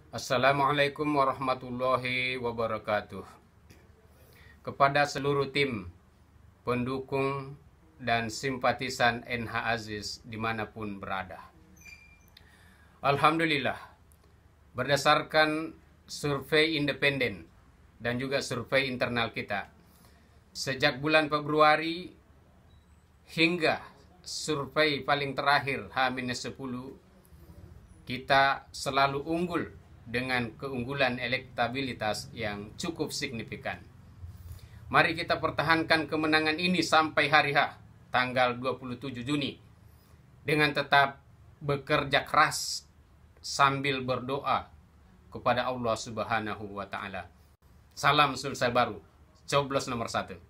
Assalamualaikum warahmatullahi wabarakatuh. Kepada seluruh tim, pendukung, dan simpatisan NH Aziz dimanapun berada. Alhamdulillah, berdasarkan survei independen dan juga survei internal kita, sejak bulan Februari hingga survei paling terakhir H-10, kita selalu unggul dengan keunggulan elektabilitas yang cukup signifikan. Mari kita pertahankan kemenangan ini sampai hari H, tanggal 27 Juni, dengan tetap bekerja keras sambil berdoa kepada Allah Subhanahu wa Ta'ala. Salam Sulsel Baru, coblos nomor 1.